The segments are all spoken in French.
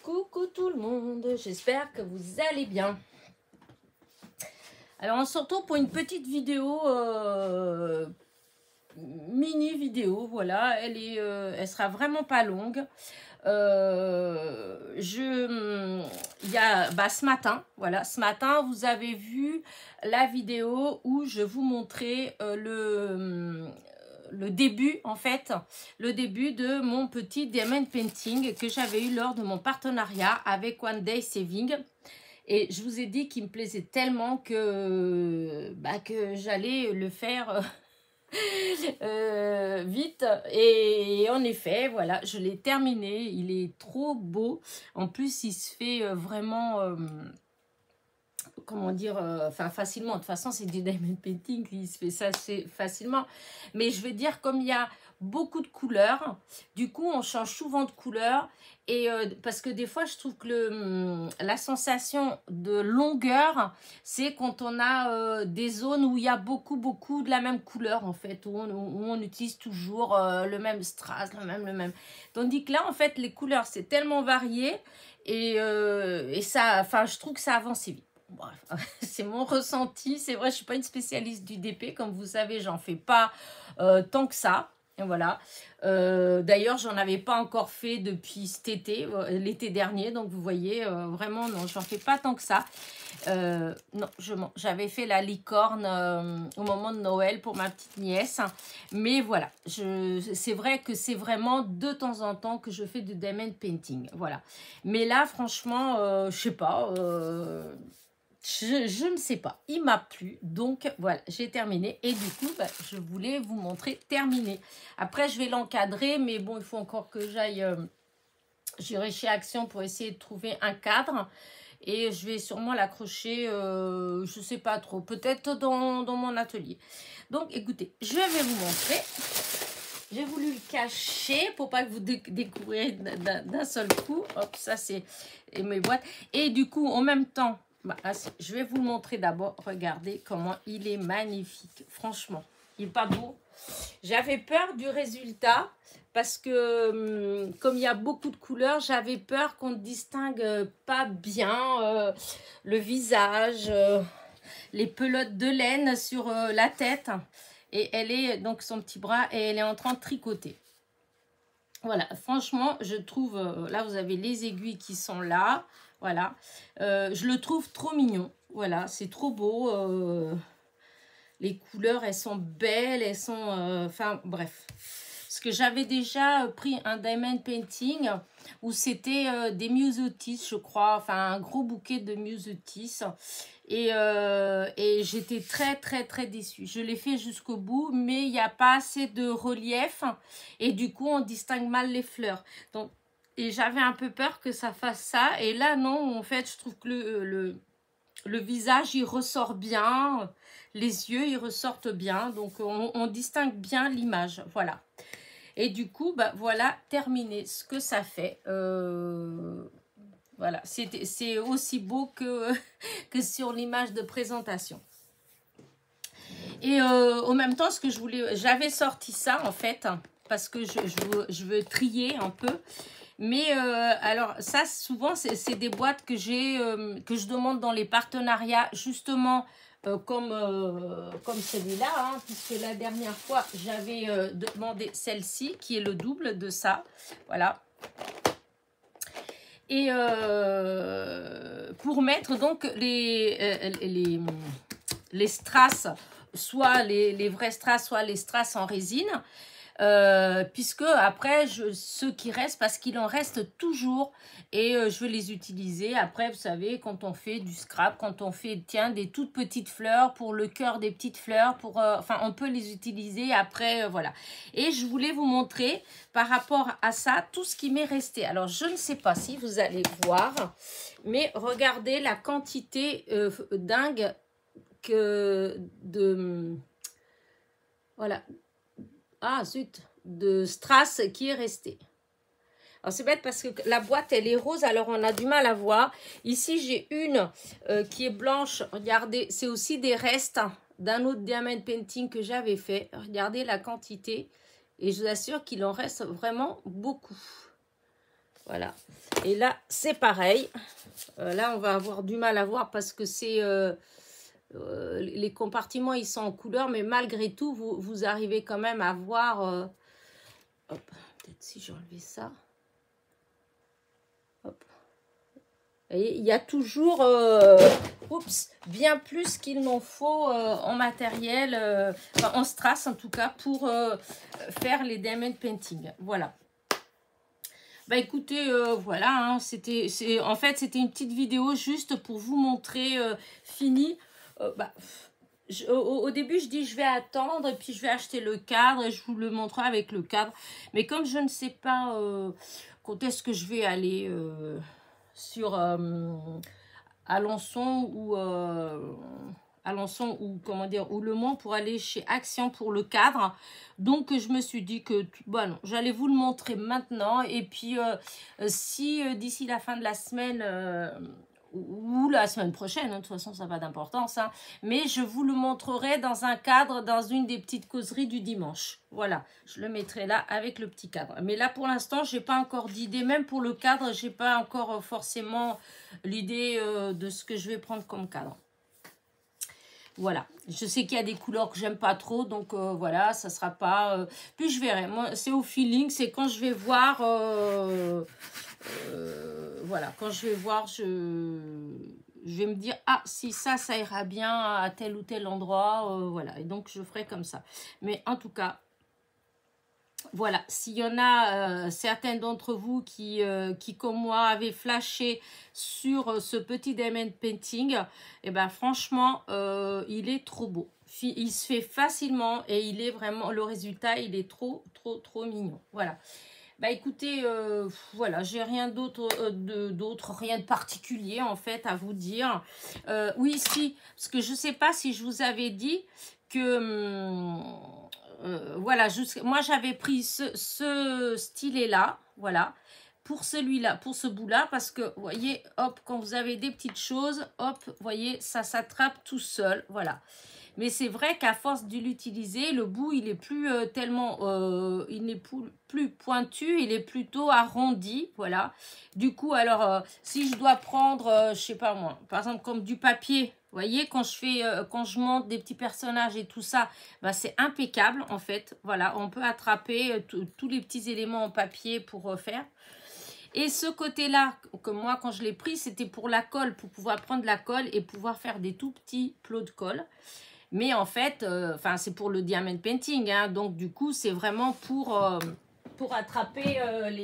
Coucou tout le monde, j'espère que vous allez bien. Alors on se retrouve pour une petite vidéo, mini vidéo, voilà, elle sera vraiment pas longue. Ce matin, voilà, ce matin vous avez vu la vidéo où je vous montrais le début, en fait, le début de mon petit diamond painting que j'avais eu lors de mon partenariat avec One Day Saving. Et je vous ai dit qu'il me plaisait tellement que j'allais le faire vite. Et en effet, voilà, je l'ai terminé. Il est trop beau. En plus, il se fait vraiment... comment dire, facilement. De toute façon, c'est du diamond painting, il se fait ça assez facilement. Mais je vais dire, comme il y a beaucoup de couleurs, du coup, on change souvent de couleur. Et parce que des fois, je trouve que la sensation de longueur, c'est quand on a des zones où il y a beaucoup de la même couleur, en fait, où on utilise toujours le même strass, le même. Tandis que là, en fait, les couleurs, c'est tellement varié et ça, je trouve que ça avance vite. Bref, c'est mon ressenti. C'est vrai, je ne suis pas une spécialiste du DP. Comme vous savez, j'en fais pas tant que ça. Et voilà. D'ailleurs, j'en avais pas encore fait depuis cet été, l'été dernier. Donc, vous voyez, vraiment, non, j'en fais pas tant que ça. Non, j'avais fait la licorne au moment de Noël pour ma petite nièce. Mais voilà, c'est vrai que c'est vraiment de temps en temps que je fais du diamond painting. Voilà. Mais là, franchement, je sais pas... Je ne sais pas, il m'a plu, donc voilà, j'ai terminé et du coup, je voulais vous montrer terminé. Après, je vais l'encadrer, mais bon, il faut encore que j'aille, j'irai chez Action pour essayer de trouver un cadre et je vais sûrement l'accrocher, je ne sais pas trop, peut-être dans mon atelier. Donc, écoutez, je vais vous montrer. J'ai voulu le cacher pour pas que vous découvriez d'un seul coup. Hop, ça c'est mes boîtes. Et du coup, en même temps, je vais vous le montrer d'abord. Regardez comment il est magnifique. Franchement, il n'est pas beau. J'avais peur du résultat parce que comme il y a beaucoup de couleurs, j'avais peur qu'on ne distingue pas bien le visage, les pelotes de laine sur la tête. Et elle est donc son petit bras et elle est en train de tricoter. Voilà, franchement, je trouve, là vous avez les aiguilles qui sont là. Voilà, je le trouve trop mignon. Voilà, c'est trop beau. Les couleurs, elles sont belles, elles sont... Enfin, bref. Parce que j'avais déjà pris un diamond painting où c'était des myosotis, je crois. Enfin, un gros bouquet de myosotis. Et j'étais très déçue. Je l'ai fait jusqu'au bout, mais il n'y a pas assez de relief. Et du coup, on distingue mal les fleurs. Donc, et j'avais un peu peur que ça fasse ça. Et là, non, en fait, je trouve que le visage, il ressort bien. Les yeux, ils ressortent bien. Donc, on distingue bien l'image. Voilà. Et du coup, voilà, terminé ce que ça fait. Voilà, c'est aussi beau que sur l'image de présentation. Et en même temps, ce que je voulais... J'avais sorti ça, en fait, parce que je veux trier un peu. Mais alors ça souvent c'est des boîtes que je demande dans les partenariats justement comme celui-là, hein, puisque la dernière fois j'avais demandé celle-ci qui est le double de ça, voilà. Et pour mettre donc les strass, soit les vrais strass, soit les strass en résine. Puisque après ceux qui restent, parce qu'il en reste toujours et je veux les utiliser après, vous savez, quand on fait du scrap, quand on fait des toutes petites fleurs pour le cœur des petites fleurs, pour enfin on peut les utiliser après, voilà. Et je voulais vous montrer par rapport à ça tout ce qui m'est resté. Alors je ne sais pas si vous allez voir, mais regardez la quantité dingue voilà. Ah, zut, de strass qui est resté. Alors, c'est bête parce que la boîte, elle est rose, alors on a du mal à voir. Ici, j'ai une qui est blanche. Regardez, c'est aussi des restes d'un autre diamond painting que j'avais fait. Regardez la quantité. Et je vous assure qu'il en reste vraiment beaucoup. Voilà. Et là, c'est pareil. Là, on va avoir du mal à voir parce que c'est... les compartiments, ils sont en couleur, mais malgré tout, vous arrivez quand même à voir... hop, peut-être si j'enlevais ça. Hop. Vous voyez, il y a toujours oups, bien plus qu'il n'en faut en matériel, enfin, en strass en tout cas, pour faire les diamond painting. Voilà. Bah écoutez, voilà, hein, en fait, c'était une petite vidéo juste pour vous montrer fini. Au début, je dis je vais attendre et puis je vais acheter le cadre et je vous le montrerai avec le cadre. Mais comme je ne sais pas quand est-ce que je vais aller sur Alençon ou comment dire, ou Le Mans pour aller chez Action pour le cadre. Donc je me suis dit que bon, j'allais vous le montrer maintenant et puis si d'ici la fin de la semaine ou la semaine prochaine, hein, de toute façon ça n'a pas d'importance, hein, mais je vous le montrerai dans un cadre, dans une des petites causeries du dimanche. Voilà, je le mettrai là avec le petit cadre. Mais là pour l'instant, j'ai pas encore d'idée, même pour le cadre, j'ai pas encore forcément l'idée de ce que je vais prendre comme cadre. Voilà, je sais qu'il y a des couleurs que j'aime pas trop, donc voilà, ça sera pas... Puis je verrai, moi c'est au feeling, c'est quand je vais voir... voilà, quand je vais voir, je vais me dire, ah, si ça ira bien à tel ou tel endroit, voilà, et donc je ferai comme ça. Mais en tout cas, voilà, s'il y en a certains d'entre vous qui, comme moi, avaient flashé sur ce petit diamond painting, et ben franchement, il est trop beau. Il se fait facilement et il est vraiment, le résultat, il est trop mignon. Voilà. Bah écoutez, voilà, j'ai rien d'autre, rien de particulier en fait à vous dire. Oui, si, parce que je sais pas si je vous avais dit que... voilà, moi j'avais pris ce stylet-là, voilà, pour celui-là, pour ce bout-là, parce que, vous voyez, hop, quand vous avez des petites choses, hop, vous voyez, ça s'attrape tout seul, voilà. Mais c'est vrai qu'à force de l'utiliser, le bout, il est plus tellement, il n'est plus pointu, il est plutôt arrondi, voilà. Du coup, alors, si je dois prendre, je sais pas moi, par exemple, comme du papier, vous voyez, quand je monte des petits personnages et tout ça, bah, c'est impeccable, en fait. Voilà, on peut attraper tous les petits éléments en papier pour faire. Et ce côté-là, que moi, quand je l'ai pris, c'était pour la colle, pour pouvoir prendre la colle et pouvoir faire des tout petits plots de colle. Mais en fait, c'est pour le diamond painting, hein, donc du coup, c'est vraiment pour attraper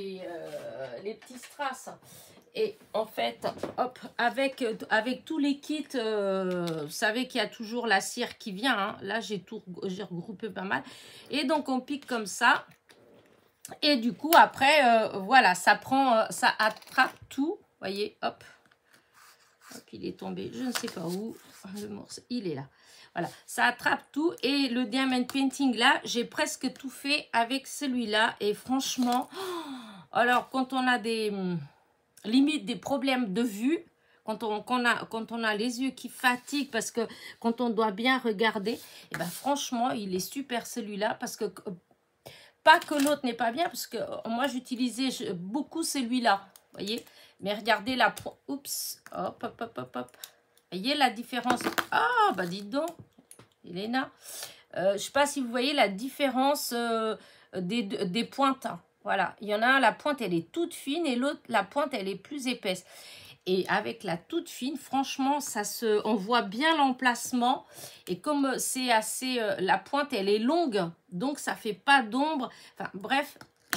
les petits strass. Et en fait, hop, avec tous les kits, vous savez qu'il y a toujours la cire qui vient. Hein. Là, j'ai regroupé pas mal. Et donc, on pique comme ça. Et du coup, après, voilà, ça attrape tout. Vous voyez, hop. Hop, il est tombé, je ne sais pas où. Le morceau, il est là. Voilà, ça attrape tout. Et le diamond painting, là, j'ai presque tout fait avec celui-là. Et franchement, alors, quand on a limite des problèmes de vue, quand on a les yeux qui fatiguent, parce que quand on doit bien regarder, et ben franchement, il est super celui-là, parce que, pas que l'autre n'est pas bien, parce que moi, j'utilisais beaucoup celui-là, vous voyez. Mais regardez la... Oups, hop, hop, hop, hop, hop. Voyez la différence? Ah, bah dites donc, Elena. Je ne sais pas si vous voyez la différence des pointes. Voilà, il y en a un, la pointe, elle est toute fine et l'autre, la pointe, elle est plus épaisse. Et avec la toute fine, franchement, on voit bien l'emplacement. Et comme c'est assez... la pointe, elle est longue, donc ça ne fait pas d'ombre. Enfin, bref,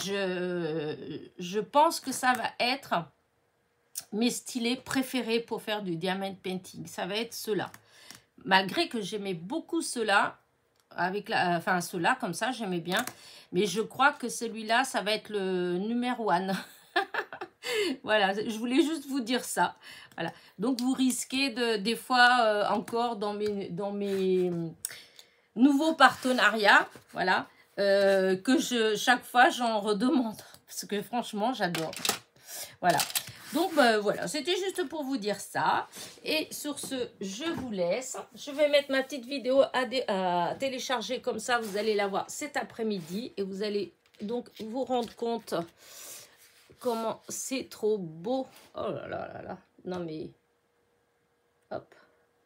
je pense que ça va être mes stylets préférés pour faire du diamond painting. Ça va être ceux-là. Malgré que j'aimais beaucoup ceux-là, ceux-là, comme ça, j'aimais bien. Mais je crois que celui-là, ça va être le numéro 1. Voilà, je voulais juste vous dire ça. Voilà. Donc, vous risquez des fois, encore dans mes nouveaux partenariats, voilà, que chaque fois, j'en redemande. Parce que franchement, j'adore. Voilà. Donc, voilà, c'était juste pour vous dire ça. Et sur ce, je vous laisse. Je vais mettre ma petite vidéo à télécharger comme ça. Vous allez la voir cet après-midi. Et vous allez donc vous rendre compte comment c'est trop beau. Oh là là là là. Non mais... Hop.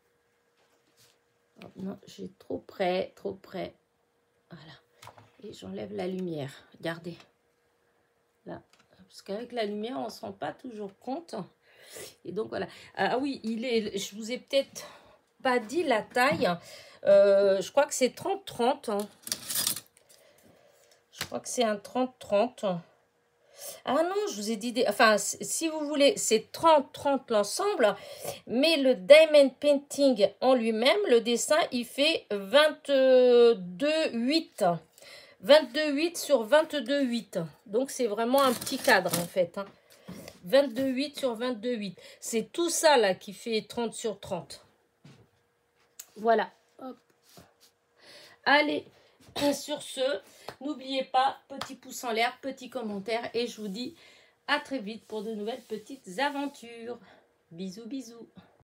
Oh, non, j'ai trop près, trop près. Voilà. Et j'enlève la lumière. Regardez. Là. Parce qu'avec la lumière, on ne se rend pas toujours compte. Et donc voilà. Ah oui, je vous ai peut-être pas dit la taille. Je crois que c'est 30-30. Hein. Je crois que c'est un 30-30. Ah non, je vous ai dit... Enfin, si vous voulez, c'est 30-30 l'ensemble. Mais le diamond painting en lui-même, le dessin, il fait 22,8. 22,8 sur 22,8. Donc, c'est vraiment un petit cadre, en fait. Hein. 22,8 sur 22,8. C'est tout ça, là, qui fait 30 sur 30. Voilà. Hop. Allez, sur ce, n'oubliez pas, petit pouce en l'air, petit commentaire. Et je vous dis à très vite pour de nouvelles petites aventures. Bisous, bisous.